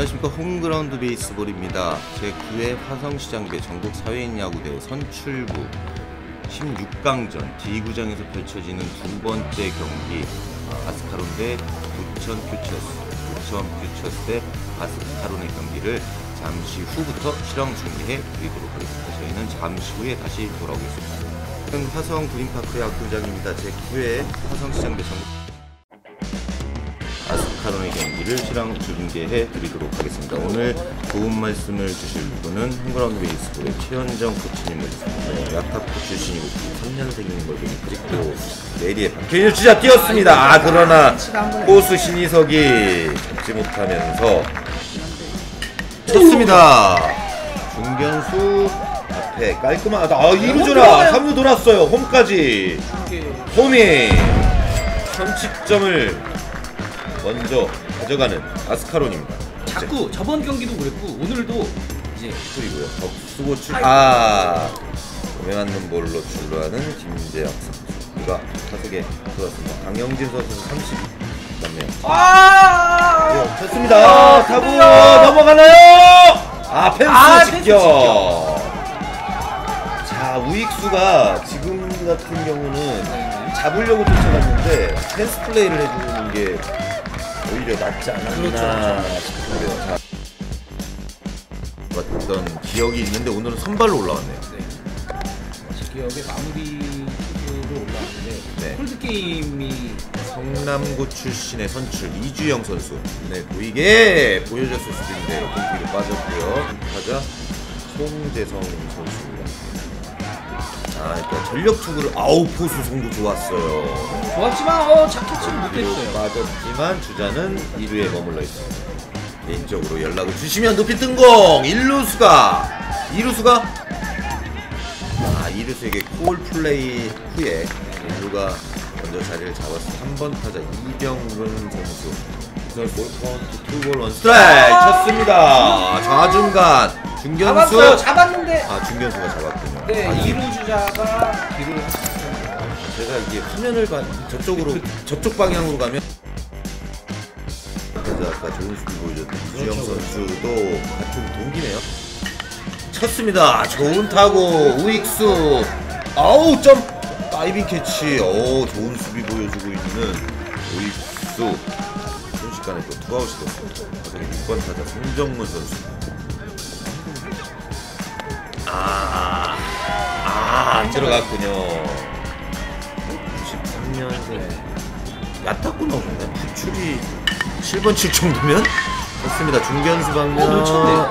안녕하십니까. 홈그라운드 베이스볼입니다. 제9회 화성시장배 전국 사회인 야구대 선출부 16강전 D구장에서 펼쳐지는 두 번째 경기, 아스카론 대 부천 퓨처스 대 아스카론의 경기를 잠시 후부터 실황 중계해 드리도록 하겠습니다. 저희는 잠시 후에 다시 돌아오겠습니다. 화성 그린파크 야구장입니다. 제9회 화성시장배 전국 아스카론의 경기를 실황 중계해 드리도록 하겠습니다. 오늘 도움 말씀을 주실 분은 홈그라운드 베이스볼의 최현정 코치님을 약학부 출신이고 3년생인 걸 보니까 그리고 내리에 박현일 주자 뛰었습니다. 그러나 포수 신희석이 잡지 못하면서 쳤습니다. 중견수 앞에 깔끔한 2루주라 3루 돌았어요. 홈까지 홈이 선취점을 먼저 가져가는 아스카론입니다. 자꾸 저번 경기도 그랬고 오늘도 이제 그리고요. 덕수고 오명한 볼로 출루하는 김재혁 선수. 누가 타석에 들어왔습니다. 강영진 선수는 30 맞네요. 좋습니다. 타구 넘어가나요? 펜스 직격. 자, 우익수가 지금 같은 경우는 잡으려고 쫓아갔는데 펜스 플레이를 해주는 게 오히려 낫지 않았나 싶은데요. 어떤 기억이 있는데 오늘은 선발로 올라왔네요. 제 기억에 마무리 투수로 올라왔는데 홀드게임이 성남고 출신의 선출 이주영 선수 보이게 보여줬을 수도 있는데 공기로 빠졌고요. 타자 송재성 선수입니다. 일단 전력 투구를 포수 송구 좋았어요. 좋았지만 잡히지를 못했어요. 맞았지만 주자는 2루에 머물러 있습니다. 개인적으로 연락을 주시면 높이 뜬 공! 2루수가 2루수에게 콜 플레이 후에 1루가 먼저 자리를 잡았어. 3번 타자 이병근 선수. 볼카운트 2볼 1 스트라이크 쳤습니다. 좌중간 중견수 잡았는데 중견수가 잡았군요. 네, 2루 주자가 뒤로 제가 이게 화면을 저쪽 방향으로 가면 아까 좋은 수비 보여줬던 이주영 선수도 같은 동기네요. 쳤습니다. 좋은 타구 우익수 점 다이빙 캐치. 좋은 수비 보여주고 있는 우익수. 순식간에 또 투아웃이 됐습니다. 6번 타자 송정문 선수. 안 들어갔군요. 93년생 얕다고 나오셨네. 부출이 7번 칠 정도면? 좋습니다. 중견수 방면.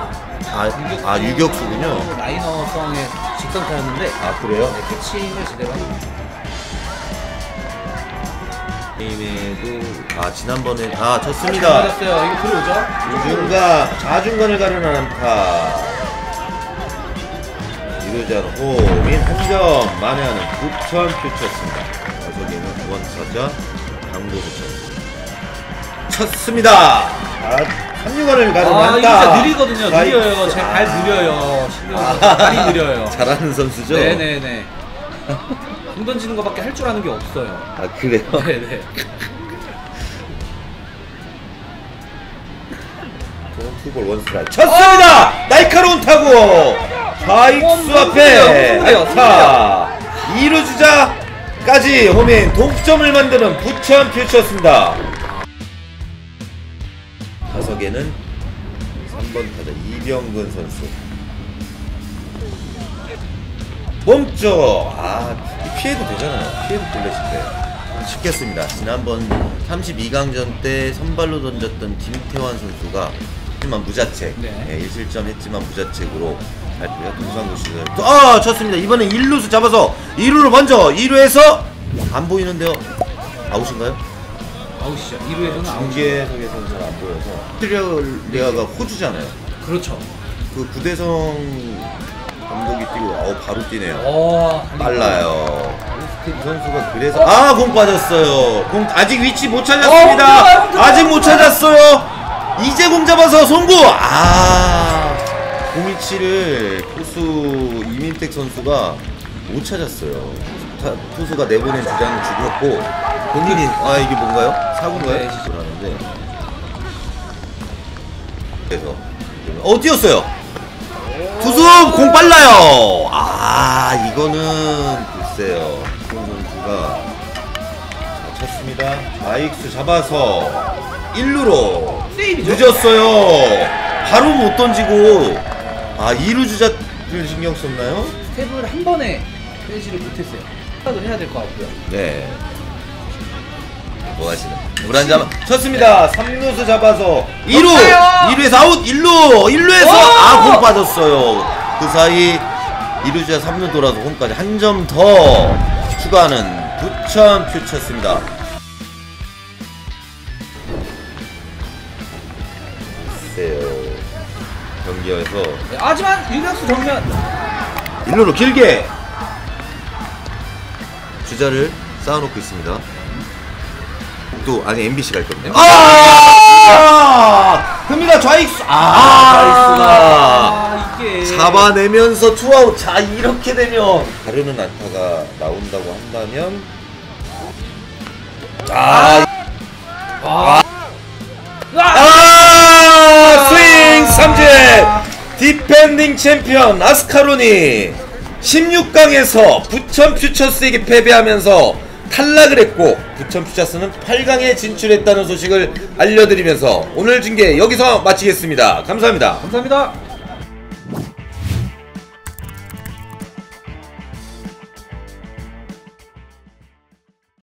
유격수군요. 라이너성의 직선타였는데 그래요? 캐칭을 제대로 합니다. 게임에도 지난번에 쳤습니다. 맞았어요. 이거 들어오죠? 좌중간을 가르는 안타. 이루자는 홈인 한점 만회하는 부천 퓨처스입니다. 저기는 9번 타자 강도수 선수 쳤습니다. 3루간을 가르는 안타. 이거 느리거든요. 느려요. 제 발 느려요. 발이 느려요. 잘하는 선수죠? 네네네. 공 던지는 거밖에 할 줄 아는 게 없어요. 그래요? 네네. 투볼 원 스트라이크 쳤습니다. 날카로운 타구 좌익수 앞에 안타. 2루 주자까지 홈인 동점을 만드는 부천 퓨처스입니다. 타석에는 3번 타자 이병근 선수. 몸쪽 피해도 되잖아요. 피해도 돌렸을 때 쉽겠습니다. 지난번 32강전 때 선발로 던졌던 김태환 선수가 하지만 무자책 1실점 했지만 무자책으로 발표가 동상구 시절 쳤습니다. 이번엔 1루수 잡아서 2루를 먼저 2루에서 안 보이는데요. 아웃인가요? 아웃이죠. 2루에서는 중계석에서는 잘 안 보여서 오스트레일리아가 호주잖아요. 그렇죠. 그 구대성 감독이 뛰고 바로 뛰네요. 빨라요. 이 선수가 그래서 공 빠졌어요. 공 아직 위치 못 찾았습니다. 아직 못 찾았어요. 이제 공 잡아서 송구. 공이치를 포수 이민택 선수가 못 찾았어요. 투수가 내보낸 주장을 죽였고 본인이 이게 뭔가요? 사고인가요? 하는데 그래서 뛰었어요. 투수 공 빨라요. 아 이거는 글쎄요. 손 선수가 자, 쳤습니다. 좌익수 잡아서 1루로 세이브죠? 늦었어요. 바로 못 던지고 2루 주자를 신경 썼나요? 스텝을 한 번에 빼지를 못했어요. 생각을 해야 될 것 같고요. 네. 뭐 하시는? 물 한 잔 쳤습니다. 3루수 잡아서 2루! 없어요! 2루에서 아웃! 1루에서 공 빠졌어요. 그 사이 2루 주자 3루 돌아서 홈까지 한 점 더 추가하는 부천 퓨처스입니다. 글쎄요. 경기에서 네, 하지만 유격수 정면 1루로 길게 주자를 쌓아놓고 있습니다. 또 아니 MBC가 있거든요. 큽니다. 좌익수. 좌익수가 이게 잡아내면서 투아웃. 자 이렇게 되면 가르는 안타가 나온다고 한다면 스윙 삼진. 디펜딩 챔피언 아스카론이 16강에서 부천 퓨처스에게 패배하면서 탈락을 했고 부천 퓨처스는 8강에 진출했다는 소식을 알려드리면서 오늘 중계 여기서 마치겠습니다. 감사합니다. 감사합니다.